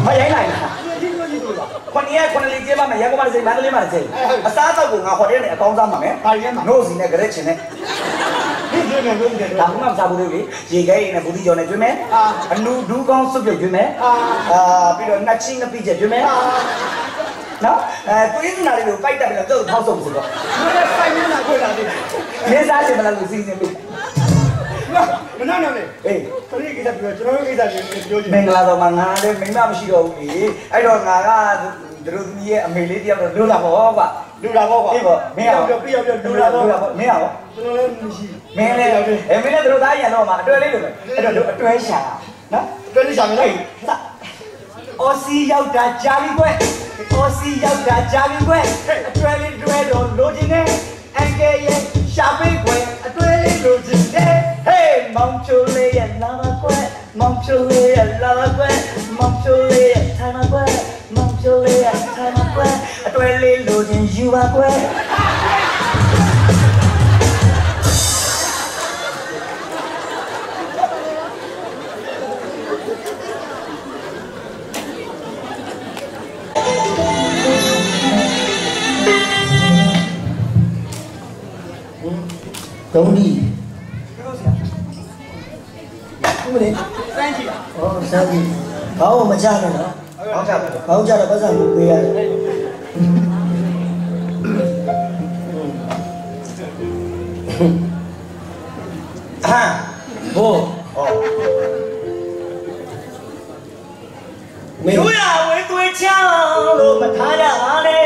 မရိုင်းလိုက်လားခွန်ကြီးခွန်လေးကျေးပါမယ်ရန်ကုန်မှာစိတ်မန္တလေးမှာစိတ်အစားတော့ကိုငါဟိုတယ်နဲ့အကောင်းစားမှာမယ်ဘာရင်းမှာနို့စီနဲ့ကြက်ချင်နဲ့ဒါမှမစားဘူးလေရေခဲရင်နဲ့ဘူးဒီကျော်နဲ့ကျွေးမယ်အနူဒူးကောင်းစွပ်ပြုတ်ကျွေးမယ်ပြီးတော့နှက်ချင်းငပိချက်ကျွေးမယ်နော်သွေးစနာလေးကိုပိုက်တက်ပြီးတော့သူ့ထောက်ဆုံးဆိုတော့သူလည်းပိုက်နေတာကိုလာတယ်နေစားချင်မလားလို့စီစဉ်ပြီးမနာနဲ့လေအေးခရီးကိစ္စပြောကျွန်တော်တို့ကိစ္စပြောချင်မင်္ဂလာတော်မှာငါလည်းမိမမရှိတော့ဘူးလေအဲ့တော့ငါကတို့သမီးရဲ့အမေလေးတယောက်တော့လူလာပေါ့ကွာလူလာပေါ့ကွာအေးပေါ့မင်းအောင်ပြောလူလာပေါ့မင်းအောင်ကျွန်တော်လည်းမရှိမင်းလည်းမင်းလည်းတို့သားရန်တော့မှာအတွဲလေးလိုပဲအဲ့တော့တို့အတွဲရှာနော်အတွဲလေးရှာမယ်လေအော်စီရောက်တာကြာပြီကွအော်စီရောက်တာကြာပြီကွအတွဲလေးတွဲတော့လိုချင်နေအန်ကဲရဲ့ရှာပေးကွအတွဲလေးလိုချင်နေဟေးမောင်ချိုလေးရဲ့လာမကွမောင်ချိုလေးရဲ့လာမကွမောင်ချိုလေးရဲ့ထိုင်မကွမောင်ချိုလေးရဲ့ထိုင်မကွအတွဲလေးလိုချင်ယူပါကွတုံးဒီဘယ်လိုစမ်းကြည့်ဩစမ်းကြည့်ဘာမှမချနဲ့နော်ဟုတ်ကဲ့ဘာလို့ကြတော့ပတ်စံကိုပေးရတယ်ဟာဘိုးမင်းတို့ရဝေးသွေးချောင်းလို့မထားရပါနဲ့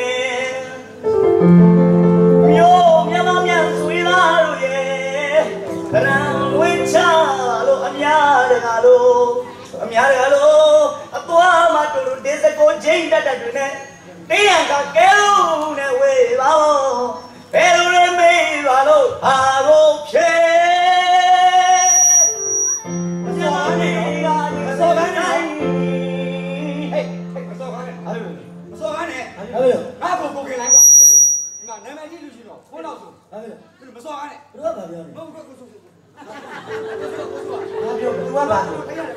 မျိုးမြမမြဆွေးလာလို့ရဲ့ကရံဝေးချလို့အများတကားလို့အသွားမှတူတေးစကိုချိန်တတ်တဲ့တွင်နဲ့တေးရန်ကကဲလို့နဲ့ဝေးပါဘယ်လိုလဲမေးပါလို့ဟာကိုဖြေမစောနဲ့မစောကနဲ့ဟေးမစောကနဲ့မစောကနဲ့ဟဲ့လို့ငါကိုခင်လိုက်ကွာဒီမှာနာမည်ကြီးလူရှိတော့ခိုးတော့ဆိုဟဲ့လို့မစောကနဲ့ဘယ်တော့မှပြောနေဟုတ်ကဲ့ကိုဆိုဘာပြောသူကဘာ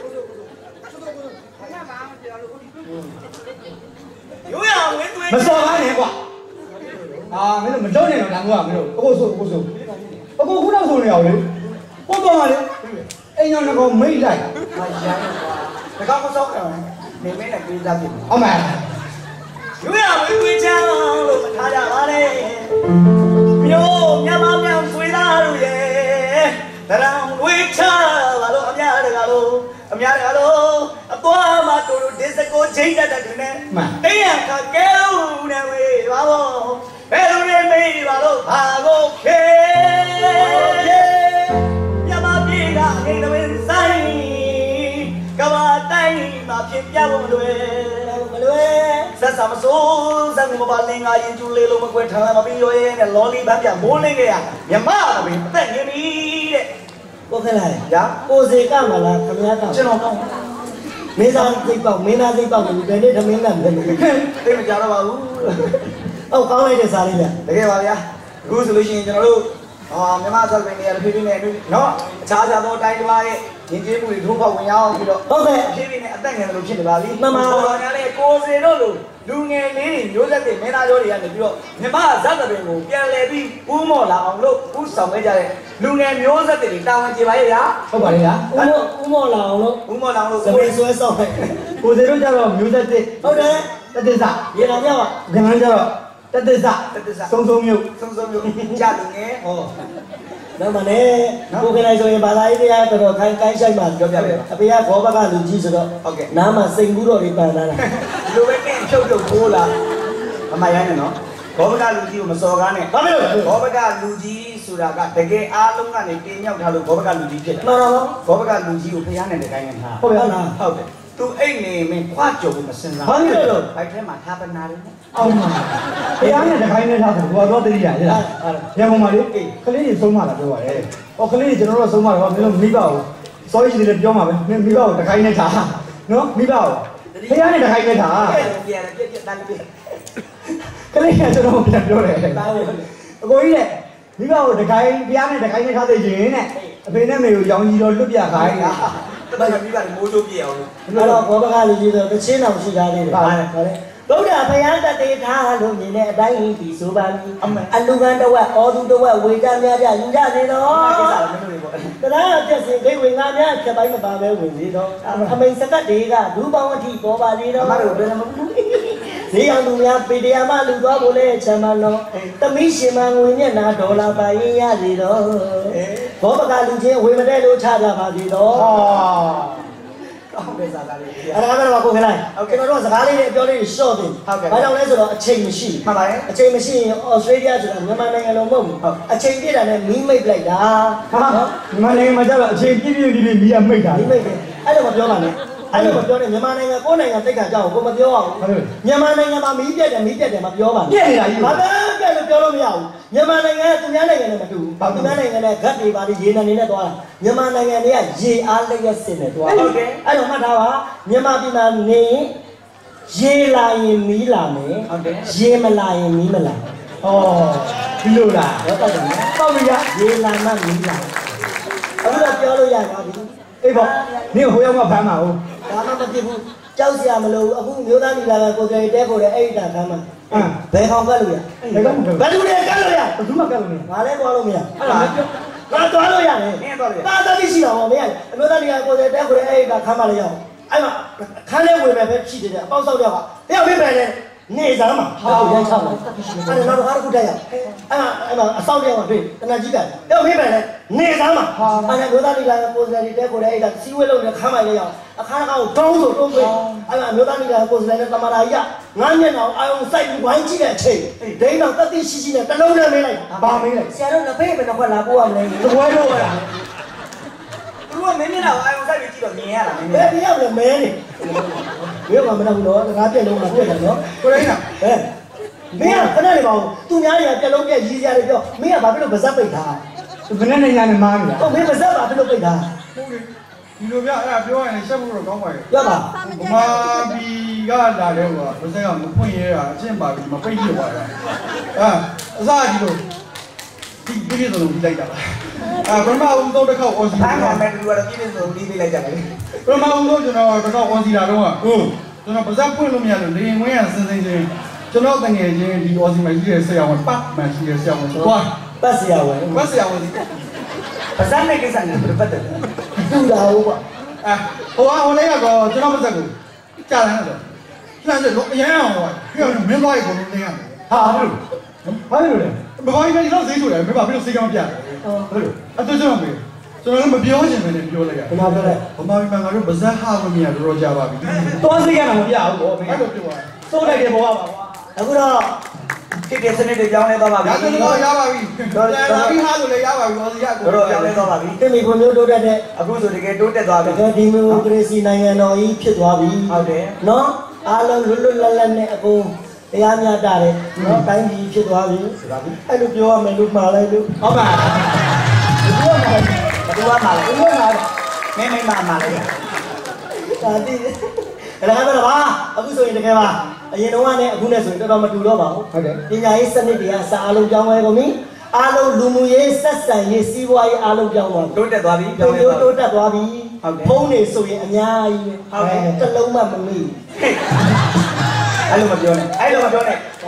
ရိုးရဝင်းသွေးမစော်ကားနဲ့ကွာမင်းတို့မကြောက်နဲ့တော့ဒါမျိုးကမင်းတို့ကိုဆိုခုတော့ဆိုနေအောင်လေပို့တော့ပါလေအိမ်ရောက်တော့မိတ်လိုက်ဟာရိုင်းကွာဒါကမစောက်တယ်နေမင်းနဲ့ပြေးသားပြီဟုတ်မယ်ရိုးရဝင်းသွေးချမ်းလို့မထားကြပါနဲ့မျိုးမြမမြောင်ဆွေးသားလို့ရဲ့တရံဝေးချပါလို့အများတကားလို့အသွားမှတူတေးစကိုချိန်တတ်တဲ့တွင်နဲ့တေးရခကဲလို့နဲ့ဝေးပါဘောဘယ်လိုလဲမေးပါလို့ဘာကိုခဲမြမပြေတာအိမ်တွင်ဆိုင်ကဘာတိုင်းမှာဖြစ်ပြဖို့မလွယ်ဆက်ဆံမစိုးစံမပါလင်္ကာရင်ကျူလေးလုံးမကွဲထားမပြီးရောရဲ့နဲ့လော်လီပန်းပြမိုးလင်းခဲ့ရမြမအမေအသက်ငယ်ပြီတဲ့ကိုခဲလာရာကိုစေကမလားခမရကကျွန်တော်ကောင်းမင်းသားစိတ်ပေါက်ဘယ်နေ့သမင်းကလည်းသိမကြတော့ပါဘူးအော်ကောင်းလိုက်တဲ့စားလေးဗျတကယ်ပါဗျာအခုဆိုလို့ရှိရင်ကျွန်တော်တို့မြန်မာဆက်ပင်တွေရဖြည်းဖြည်းနဲ့နော်အခြားသောတိုင်းတစ်ပါးရဲ့ရင်းကျေးမှုတွေထိုးဖောက်ဝင်ရောက်ပြီးတော့ဟုတ်ကဲ့ဖြည်းဖြည်းနဲ့အသက်ငယ်လို့ဖြစ်နေပါပြီမှန်ပါပါညာလေးကိုစေတို့လိုလူငယ်လေးတွေမျိုးဆက်တွေမင်းသားရောတွေကနေပြီးတော့မြန်မာဇက်သပင်ကိုပြန်လည်ပြီးဦးမော်လာအောင်လို့ဦးဆောင်ခဲ့ကြတဲ့လူငယ်မျိုးဆက်တွေတာဝန်ကျေပါရဲ့ဗျာဟုတ်ပါလေဗျာဦးမော်လာအောင်လို့သပင်ဆွဲဆောင်လိုက်ကိုစေတို့ကြတော့မျိုးဆက်တွေဟုတ်တယ်တတိစရေနာမြောက်ကခဏကြတော့တတိစစုံမျိုးကြာလူငယ်ဟောနောက်မှလည်းကိုခင်လိုက်ဆိုရင်ဘာသာရေးတရားတော်ခိုင်းဆိုင်မှပြောပြလိုက်အဖေကဘောဘကလူကြီးဆိုတော့ဟုတ်ကဲ့နားမှာစိန်ကူးတော်တွေပန်လာတာဒီလိုပဲကင်းဖြုတ်ပိုးလာအမရိုင်းနေနော်ဘောဘကလူကြီးကိုမစော်ကားနဲ့ဘာဖြစ်လို့ဘောဘကလူကြီးဆိုတာကတကယ်အားလုံးကနေတင်မြောက်ထားလို့ဘောဘကလူကြီးဖြစ်တယ်မှန်ပါပါဘောဘကလူကြီးကိုဖျားနေတဲ့ခိုင်းနေတာဟုတ်ပါလားဟုတ်တယ်သူအိတ်နေမင်းခွာကြုံမစင်စားဘာဖြစ်လို့ဘိုက်ထဲမှာထားပနာတယ်အောင်ပါဖျားနဲ့တခိုင်းနေထားတယ်ဘာတော့တတိယရလားရန်ကုန်မှာလေကလေးတွေဆုံးမလာပြောပါတယ်ဟောကလေးတွေကျွန်တော်တို့ဆုံးမတော့မင်းတို့မိဘကိုစောကြီးတွေပြောမှာပဲမင်းမိဘကိုတခိုင်းနေထားနော်မိဘကိုဖျားနဲ့တခိုင်းနေထားပြန်တန်းပြကလေးကကျွန်တော်ပြန်ပြောတယ်အကိုကြီးတဲ့မိဘကိုတခိုင်းဖျားနဲ့တခိုင်းနေထားတဲ့ရင်နဲ့အဖေနဲ့မေကိုရောင်ကြီးတော့လွတ်ပြခိုင်းတာတမန်ပြီးပါတယ်မိုးချိုးပြအောင်အဲ့တော့ဘောပကလူကြီးဆိုတချင်းအောင်ရှိသားလေးတွေဟုတ်လေဗုဒ္ဓဘုရားတတေထားလို့မြင်တဲ့အတိုင်းဒီဆိုပါပြီအလူကံတဝက်ဩသူတဝက်ဝေကံများကြယူကြစေတော့တရားပြည့်စင်ဂိတ်ဝင်ငါများချက်ပိုင်းမပါပဲဝင်စေတော့အမိန်စကတ်တွေကဒူပေါင်းအထိပေါ်ပါစေတော့အမတို့ဘယ်မှာမဘူးဈေးအောင်သူများပေတရားမလူသွားဖို့လဲချမ်းပါတော့သမီးရှင်မငွေမျက်နှာဒေါ်လာပါရင်ရစေတော့ဘောပကလူချင်းဝေမတဲ့လို့ချကြပါစေတော့ဟုတ်ကဲ့စားကားလေးအဲ့ဒါကတော့ကိုခင်လိုက်ကျွန်တော်တို့စကားလေးတွေပြောလေးရှော့တင်ဘာကြောင့်လဲဆိုတော့အချိန်မရှိမှန်ပါရဲ့အချိန်မရှိရင်ဩစတြေးလျဆိုတာမြန်မာနိုင်ငံလုံးမဟုတ်ဘူးအချိန်ပြည့်တာနဲ့မီးမိတ်လိုက်တာမြန်မာနိုင်ငံမှာကျတော့အချိန်ပြည့်ပြည့်ဒီမီးအမိတ်တာမီးမိတ်တယ်အဲ့လိုမပြောပါနဲ့အဲ့လိုမပြောနဲ့မြန်မာနိုင်ငံကိုယ်နိုင်ငံတိတ်ခါကြောက်ကိုမပြောအောင်မြန်မာနိုင်ငံမှာမီးပြတ်တယ်မပြောပါနဲ့ပြည့်နေတာကြီးဘာပဲပြတ်လို့ပြောလို့မရဘူးမြန်မာနိုင်ငံကသူများနိုင်ငံနဲ့မတူဘူးသူများနိုင်ငံနဲ့ဂတ်တွေပါလေရေနံနေနဲ့သွားတာမြန်မာနိုင်ငံတွေကရေအားလျက်စစ်နဲ့သွားဟုတ်ကဲ့အဲ့တော့မှတ်ထားပါမြန်မာပြည်မှာနေရေလာရင်မီးလာမယ်ဟုတ်တယ်ရေမလာရင်မီးမလာဒီလိုလားဟုတ်တယ်ပေါ့ပြီရေလာမှမီးလာအခုတော့ပြောလို့ရပါပြီအေးပေါ့နင်ဟိုရောက်မှဖမ်းပါဦးဒါမှမဖြစ်ဘူးကြောက်စရာမလိုဘူးအခုမျိုးသားညီလာကကိုယ်တိုင်တဲဖို့တဲ့အဲ့ဒီတာခမ်းမှာဘယ်ကောင်ကတ်လို့ရဘယ်သူတွေကတ်လို့ရဘယ်သူမှကတ်လို့မရငါလည်းသွားလို့မရအဲ့ဒါငါသွားလို့ရတယ်နင်းသွားလို့ရတာတိရှိတာဟောမရအမျိုးသားညီလာကိုယ်တိုင်တဲဖို့တဲ့အဲ့ဒီတာခမ်းမှာလည်းရအောင်အဲ့မှာခန်းထဲဝင်မယ်ပဲဖြစ်တယ်အပေါက်ဆောက်တော့ကတယောက်ပြမယ်လေနေစားမှာဟာရမ်းချပါအဲ့ဒါတော့ခုတက်ရအဲ့မှာအဆောက်တယောက်ကတွေ့တနကြီးကတယောက်ပြမယ်လေနေစားမှာအဲ့ဒါမျိုးသားညီလာကိုယ်တိုင်တဲဖို့တဲ့အဲ့ဒါစီးဝဲလုံးနဲ့ခမ်းမှာလည်းရအောင်အခါကောင်တောင်းဆိုတုံးပေးအဲ့ဒါမျိုးသားညီလာကိုယ်တိုင်နဲ့တမရာကြီးကငါးမျက်နှာအာယုံစိုက်ပြီးဝိုင်းကြည့်တဲ့အချိန်ဒိန်းတော့တတိရှိရှိနဲ့တလုံးနဲ့မင်းလိုက်ဘာမင်းလိုက်ဆရာတို့လက်ဖေးပဲတော့ခွက်လာပို့ရမလဲသပွဲတော့ရတာသူကမင်းမျက်နှာအာယုံစိုက်ပြီးကြည့်တော့မြင်ရတာမင်းဘယ်ပြောင်းလဲမဲနေဘယ်မှာမနာဘူးတော့ငါပြက်လုံးမှာပြက်တယ်နော်ကိုရိုင်းနာမင်းကခဏနေပါဦးသူများတွေကပြက်လုံးပြက်ရည်စရာတွေပြောမင်းကဘာဖြစ်လို့ပါဇက်ပိတ်ထားဘယ်နဲ့နေရနေမားနေတာဟုတ်မင်းပါဇက်ဘာဖြစ်လို့ပိတ်ထားဒီလိုပြအဲ့ဒါပြောရရင်ရှက်ဖို့တော့ကောင်းပါရဲ့ရပါဗမာပြည်ကလာတယ်ကွာဘယ်စက်ကမဖွင့်ရဲတာအချင်းပါပြီးမပိတ်ပြသွားတာအစားကြီးလို့ဒီပြည့်စုံပြီးလိုက်တာပထမဦးဆုံးတစ်ခေါက်အော်စီဖမ်းမယ်တူကတော့ပြည့်စုံပြီးလိုက်ကြတယ်ပထမဦးဆုံးကျွန်တော်တစ်ခေါက်အော်စီလာတော့ကျွန်တော်ပါဇက်ဖွင့်လို့မရလို့လေရင်ဝင်းရစင်းစင်းချင်းကျွန်တော်တငယ်ချင်းဒီအော်စီမှာရှိတဲ့ဆရာဝန်ပတ်မှရှိတဲ့ဆရာဝန်သွားပတ်ဆရာဝန်ပတ်ဆရာဝန်ဒီပါဇက်နဲ့ကိစ္စနဲ့ပြတ်တယ်တူတာဟုတ်ပါဟိုလေးကတော့ကျွန်တော်ပါဇက်ကိုကြားတယ်တော့လှမ်းစလို့အရန်အောင်ဟိုပြောမင်းသွားရေကိုလုံးနေရတယ်ဟာဘာလို့လဲဘဘာကြီးကတော့ဈေးဆိုတယ်မင်းဘာဖြစ်လို့ဈေးကမပြတယ်ဟုတ်လို့အတူကျွန်တော်မေးကျွန်တော်လည်းမပြောချင်ပဲနဲ့ပြောလိုက်ရတယ်ဘာပြောလဲဗမာပြည်မှာငါတို့ပါဇက်ဟာလို့မရတော့ကြပါပြီသွားဈေးကတော့မပြဘူးဗောမင်းအဲ့လိုပြောပါစိုးလိုက်တယ်ဘောပါကွာအခုတော့ဖြစ်တဲ့စနစ်တွေပြောင်းလဲသွားပါပြီ။ရပါပြီ။တော်တယ်။ပြီးဟာဆိုလည်းရပါပြီ။ဟောစီရကိုတော့ပြောင်းလဲသွားပါပြီ။တင်မီဖွံ့ဖြိုးတိုးတက်တဲ့အခုဆိုတကယ်တိုးတက်သွားပြီ။တကယ်ဒီမိုကရေစီနိုင်ငံတော်ကြီးဖြစ်သွားပြီ။ဟုတ်တယ်။နော်။အားလုံးလွတ်လွတ်လပ်လပ်နဲ့အကုန်တရားမျှတတယ်။နော်။တိုင်းပြည်ဖြစ်သွားပြီ။ဆိုပါပြီ။အဲ့လိုပြောရမယ်လို့မှားလိုက်လို့။ဟုတ်ပါဘူး။ဘယ်သူကမှာလဲ။ဘယ်သူကမှာလဲ။မင်းမှာလဲ။ဒါတိအဲ့ဒါကတော့ပါအခုဆိုရင်တကယ်ပါအရင်တော့ကလည်းအခုနဲ့ဆိုရင်တော်တော်မတူတော့ပါဘူးဟုတ်တယ်ပညာရေးစနစ်တွေကစာအားလုံးပြောင်းလဲကုန်ပြီအားလုံးလူမှုရေးဆက်ဆံရေးစီးပွားရေးအားလုံးပြောင်းသွားပြီတိုးတက်သွားပြီပြောင်းလဲတိုးတက်သွားပြီဖုန်းတွေဆိုရင်အများကြီးပဲဟုတ်တယ်တစ်လုံးမှမမေ့အဲ့လိုမပြောနဲ့အခုက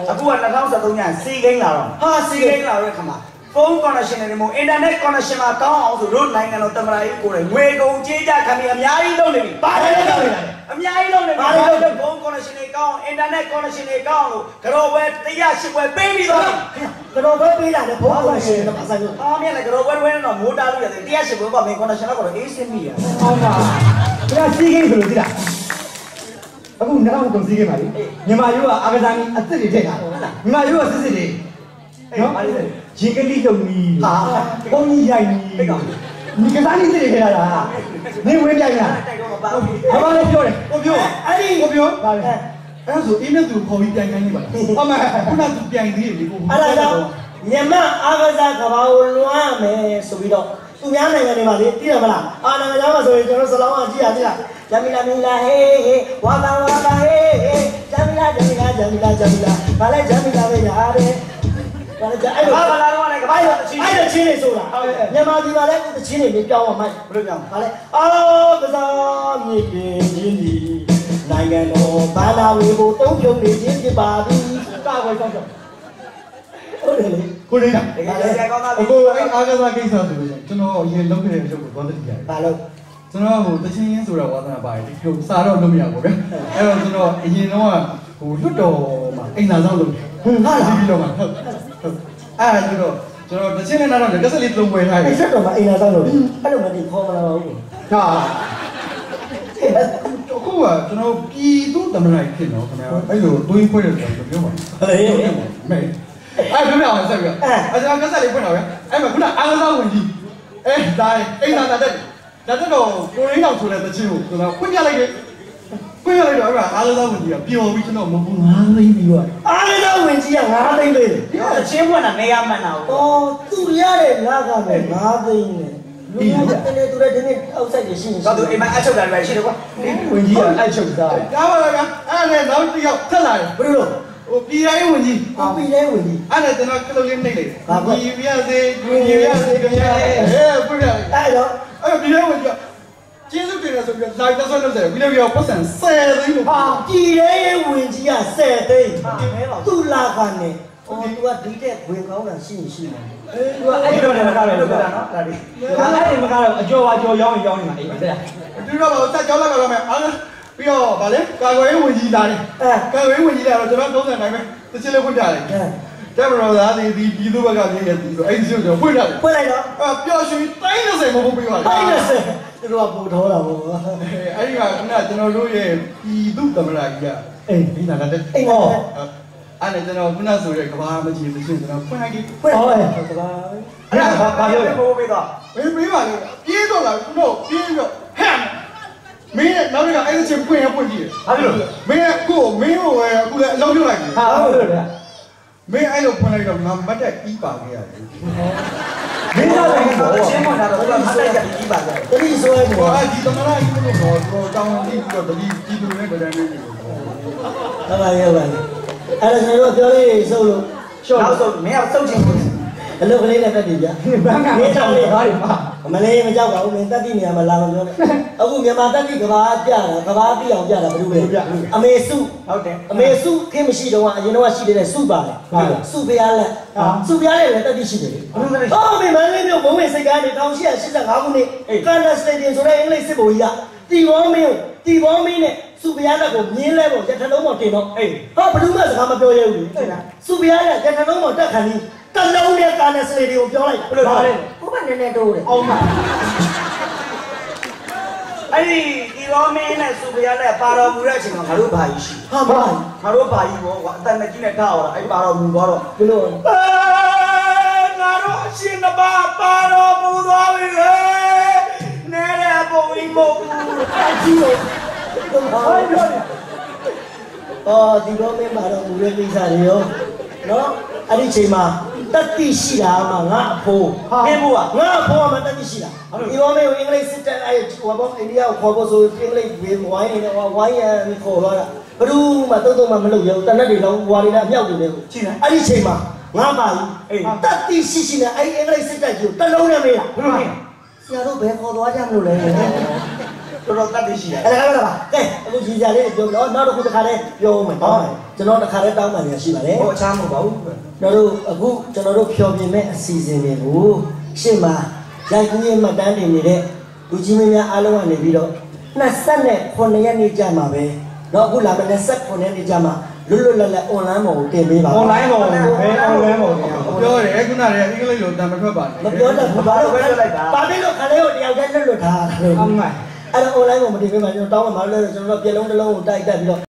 2013ညစီကိန်းလာတော့ဟာစီကိန်းလာတဲ့ခါမှာဖုန်း connection တွေမို့ internet connection မှာကောင်းအောင်ဆိုတို့နိုင်ငံတော်တမန်တော်ကြီးကိုယ်တိုင်ငွေကုန်ကြေးကြခံပြီးအများကြီးလုပ်နေပြီဘာလဲလုပ်နေလဲအများကြီးလုပ်နေပြီဖုန်း connection တွေကောင်း internet connection တွေကောင်းလို့ကြော်ဝဲ108ပွဲပေးပြီးသွားပြီကြော်ဝဲပေးတာလေဖုန်း connection တွေပါဆိုင်လို့အားမြင်လေကြော်ဝဲတော့မိုးတားလို့ရတယ်108ပွဲကမင်း connection တော့အေးစင်းမိရဟုတ်ပါဒါစီကိန်းဆိုလို့သိလားအခုနောက်ကုန်စီကိန်းပါလေမြန်မာရိုးကအာကစားကြီးအစ်စ်တွေထည့်တာမြန်မာရိုးကစစ်စစ်တွေနော်ရေကလေးလုံကြီးဟာဘုံကြီးရိုက်ကြီးဒီကစားလေးတွေခဲ့ရတာနေဝင်းပြိုင်တာဘာမှလည်းပြောတယ်ကိုပြောအဲ့ဒီကိုပြောဗါလေအဲ့ဆိုအင်းနဲ့သူခေါ်ပြီးပြိုင်နိုင်နေပါလားဟုတ်မှာခုနကသူပြိုင်သေးတယ်လေကိုအဲ့ဒါကြောင့်မြန်မာအာကစားကဘာကိုလွှမ်းမယ်ဆိုပြီးတော့သူများနိုင်ငံတွေမှာလေသိရမလားအာနိုင်ငံသားမှာဆိုရင်ကျွန်တော်စလောင်းအောင်ကြည့်ရသေးလားဂျမီလာမီလာဟေးဟေးဝါသာဟေးဟေးဂျမီလာဘာလဲဂျမီလာပဲရတယ်ဘာလဲအဲ့လိုဘာလာတော့လည်းကပိုင်းတော့ချင်းအဲ့လိုချင်းနေဆိုတာမြန်မာပြည်မှာလည်းတချင်းနေပြောင်းအောင်မိုက်ဘယ်လိုကြောင်ဘာလဲအာကစားမြေပြင်ချင်းဒီနိုင်ငံတော်ဘာသာဝင်ကိုတုံးဖြုံနေခြင်းဖြစ်ပါသည်ကာကွယ်ဆောင်ဆောင်ဟုတ်တယ်လေကိုရင်းတာတကယ်လည်းကောင်းသားပြီအခုအဲ့အားကစားကိစ္စဆိုလို့ကျွန်တော်အရင်လုပ်ခဲ့တဲ့ရုပ်ကိုသွားတတိယဘာလို့ကျွန်တော်ဟိုတချင်းရင်းဆိုတာဝါသနာပါတယ်ဒီလိုစာတော့လုပ်မရဘူးဗျာအဲ့တော့ကျွန်တော်အရင်တော့ဟိုလွတ်တော်မှာအိမ်သာဆောင်လုပ်တယ်ဟာလားဒီလိုမှာဟုတ်အဲ့တော့ကျွန်တော်တချင်းနဲ့တော့ကက်ဆက်လေးသုံးပွဲထားတယ်အဲ့ဆက်တော့မအိမ်လာဆောင်လို့အဲ့လိုမသိခေါ်မလာဘူးဟာအခုကကျွန်တော်ပြည်သူသမဏဖြစ်တော့ခင်ဗျာအဲ့လိုတွေးခွဲတယ်ဆိုတော့ပြောပါမယ်မေအဲ့ပြောပြအောင်ဆက်ပြီးအဲ့ကျွန်တော်ကက်ဆက်လေးဖွင့်တော့ဗျာအဲ့မှာခုနအားကစားဝင်ကြီးဒါအိမ်သာတက်ဒါတော့ကိုရင်းအောင်ဆိုတဲ့တချင်းကိုကျွန်တော်ဖွင့်ပြလိုက်တယ်ဖွင့်ပြလိုက်တော့အဲ့မှာအားကစားဝင်ကြီးကပျော်ပြီးကျွန်တော်မဟုတ်9သိန်းပြီးတော့အားကစားဝင်ကြီးက9သိန်းလေးဒီကချင်းပွင့်တာနေရမှန်တာဩသူရတဲ့ငါကလည်း9သိန်းနဲ့လူကတည်းကသူလည်းဒီနေ့အောက်ဆိုင်ကြီးရှိနေတော့သူအိမ်မှာအချုပ်တာလည်းရှိတယ်ကွာဝင်ကြီးကအဲ့ချုပ်သားကားပါလားဗျာအဲ့ဒါနဲ့နောက်တစ်ယောက်ထက်လာတယ်ဘယ်လိုဟိုပြည်တိုင်းဝင်ကြီးကိုပီလဲဝင်ကြီးအဲ့ဒါကျွန်တော်ကလေးလေးနှိပ်လိုက်ပြည်ပြစေပြည်ပြစေခင်ဗျာဖွင့်ပြလိုက်အဲ့တော့အဲ့ပြည်တိုင်းဝင်ကြီးကျေးဇူးတင်တယ်ဆိုပြီးလိုက်တော့ဆက်လုပ်တယ်ပြီးတော့ပတ်စံ10သိန်းလို့ဟာပြည်လဲဝင်ကြီးက10သိန်းဟာမဲပါသူ့လာကနေသူကဒီတဲ့ဝင်ကောင်းတာရှိရှိနေသူကအဲ့လိုလည်းမကားလို့ပြောတာနော်ဒါဒီအဲ့ဒီမကားတော့အကျော်ပါကျော်ရောင်းရင်ရောင်းနေမှာအိမ်မှာတဲ့ဒီတော့တော့တက်ကြောင်းလိုက်ပါမယ်အားပြီးတော့ဗာလေကာကွယ်ရေးဝင်ကြီးလာတယ်ကာကွယ်ရေးဝင်ကြီးလာတော့ကျွန်တော်30နိုင်မယ်တချင်လေးဖွင့်ပြလိုက်တက်မတော်သားဒီပြည်သူဘက်ကပြည့်နေပြီဆိုအဲ့ဒီကိုကျွန်တော်ဖွင့်လိုက်ဖွင့်လိုက်တော့ပျော်ရွှင်တိုင်း30မဟုတ်ပြီးပါလားတိုင်းနဲ့ဆက်သူတို့ကပူထောတာပေါ့အဲ့ဒီကခုနကျွန်တော်တို့ရဲ့ပြည်သူသမရာကြီးကအိမ်ပြီးလာတဲ့အိမ်တော့အဲ့ဒါကျွန်တော်ခုနဆိုတဲ့ကဘာမကြီးမရှိကျွန်တော်ဖွင့်လိုက်ပြီဖွင့်ဟုတ်ကဲ့ကဘာအဲ့ဒါဘာပြောလဲပို့ပေးတော့မေးပါလေပြေးတော့လာခုတော့ပြေးတော့ဟဲ့မင်းနောက်တစ်ခါအဲ့ဒီချင်းဖွင့်ရဖွင့်ကြည့်ဘာလို့မင်းကိုမင်းကိုအခုလည်းအလုပ်လုပ်လိုက်ပြီဟာဟုတ်တယ်ဗျာမင်းအဲ့လိုဖွင့်လိုက်တော့ငါမတ်တက်ပြီးပါခဲ့ရတယ်မင်းသားလည်းပေါ့ချင်းပွင့်တာတော့သူကမတ်တက်ကြပြီးပါကြတယ်တတိဆွဲဟိုပေါ်အဒီသမရာကြီးတို့တောင်းပြီးတော့တတိပြည်သူနဲ့တရားနေတယ်ဟုတ်ပါရဲ့ဟုတ်ပါရဲ့အဲ့ဒါကျွန်တော်တို့ပြောလေးစုပ်လို့ရှော့နောက်ဆုံးမင်းကစုပ်ချင်းကိုအလုပ်ကလေးနဲ့တက်ပြီဗျာဘန်းကနေကြောက်နေပါလိမ့်မှာမလေးမကြောက်ပါဘူးမင်းတက်တိနေရာမှာလာမပြောနဲ့အခုမြန်မာတက်တိကဘာပြတာကဘာပြအောင်ပြတာဘယ်လိုလဲအမေစုဟုတ်တယ်အမေစုခင်မရှိတော့အရင်တော့ရှိတဲ့စုပါတယ်စုဖျားလက်စုဖျားလက်လည်းတက်တိရှိတယ်အော်မေမလေးမျိုးဘုံဝင်စိတ်ကားနေ1885ခုနှစ်ကန်နစတေဒီယမ်ဆိုတဲ့အင်္ဂလိပ်စစ်ဗိုလ်ကြီးကတီဘောမင်းနဲ့စုဖျားလက်ကိုမြင်းလဲပေါ်ရထလုံးပေါ်တင်တော့အေးဟောဘယ်သူမှစကားမပြောရဘူးလေစုဖျားလက်ရထလုံးပေါ်တက်ခံပြီးတလုံးနဲ့ကန်နစတေဒီယမ်ကိုပြောလိုက်ဘယ်လိုလဲဘုမနည်းနည်းတိုးတယ်အောင်ပါအဲ့ဒီရောမင်းနဲ့စူပရနဲ့ပါတော်မူတဲ့အချိန်မှာငါတို့ဘာကြီးရှိဟာမလားငါတို့ဘာကြီးဘောကွာအတန်မကြီးနဲ့ထားအောင်လားအဲ့ပါတော်မူသွားတော့ဘယ်လိုငါတို့အရှင်တပါပါတော်မူသွားပြီလေနဲတဲ့ပုံကြီးမဟုတ်ဘူးအကြီးလို့ဟိုပြောတယ်အော်ဒီတော့မင်းပါတော့မူရဲ့ကိစ္စတွေရောနော်အဲ့ဒီချိန်မှာတက်တိရှိတာမှငါအဖိုးဟင်းဘူးကငါအဖိုးမှတက်တိရှိတာဒီတော့မင်းအင်္ဂလိပ်စစ်တပ်အဲ့ဟိုဘောအိန္ဒိယကိုခေါ်ဖို့ဆိုအင်္ဂလိပ်ဝိုင်းနေတယ်ဝိုင်းရခေါ်သွားတာဘယ်သူမှတုံးတုံးမှမလုပ်ရဘူးတနက်တွေလောင်းဟွာတွေလည်းအမြောက်တွေလည်းအဲ့ဒီချိန်မှာငါပါကြီးတက်တိရှိနဲ့အဲ့အင်္ဂလိပ်စစ်တပ်ကြီးကိုတလုံးနဲ့မေးတာဘယ်လိုလဲဆရာတို့ဘယ်ခေါ်သွားကြမလို့လဲတော်တော်တတ်သိရှိရအဲ့ဒါကလည်းပါကဲအခုကြီးကြလေးပြောတော့နောက်တစ်ခုတစ်ခါလေးပြောမယ်တောင်းမယ်ကျွန်တော်တစ်ခါလေးတောင်းမှလည်းရှိပါတယ်ဟိုအခြားမဟုတ်ပါဘူးကျွန်တော်တို့အခုကျွန်တော်တို့ဖြောပြမဲ့အစီအစဉ်တွေကိုရှေ့မှာရိုက်ကူးရေးမှတ်တမ်းတင်နေတဲ့လူကြီးမင်းများအားလုံးကနေပြီးတော့29ရက်နေ့ကြာမှာပဲတော့အခုလာမယ့်29ရက်နေ့ကြာမှာလွတ်လွတ်လပ်လပ် online ပေါ်ကိုတင်ပေးပါအွန်လိုင်းပေါ်ဘယ်အွန်လိုင်းပေါ်နေရပြောတယ်ခုနကအင်္ဂလိပ်လိုတန်မထွက်ပါနဲ့မပြောတော့ဘာလို့ပဲလိုက်တာဘာဖြစ်လို့ခလေးကိုတယောက်တည်းလွတ်လွတ်ထားတာလဲအမှန်အဲ့တော့ online ပေါ်မတင်ပေးပါကျွန်တော်တောင်းမှမလို့လဲကျွန်တော်တို့ပြလုံးတစ်လုံးကိုတိုက်တက်ပြီးတော့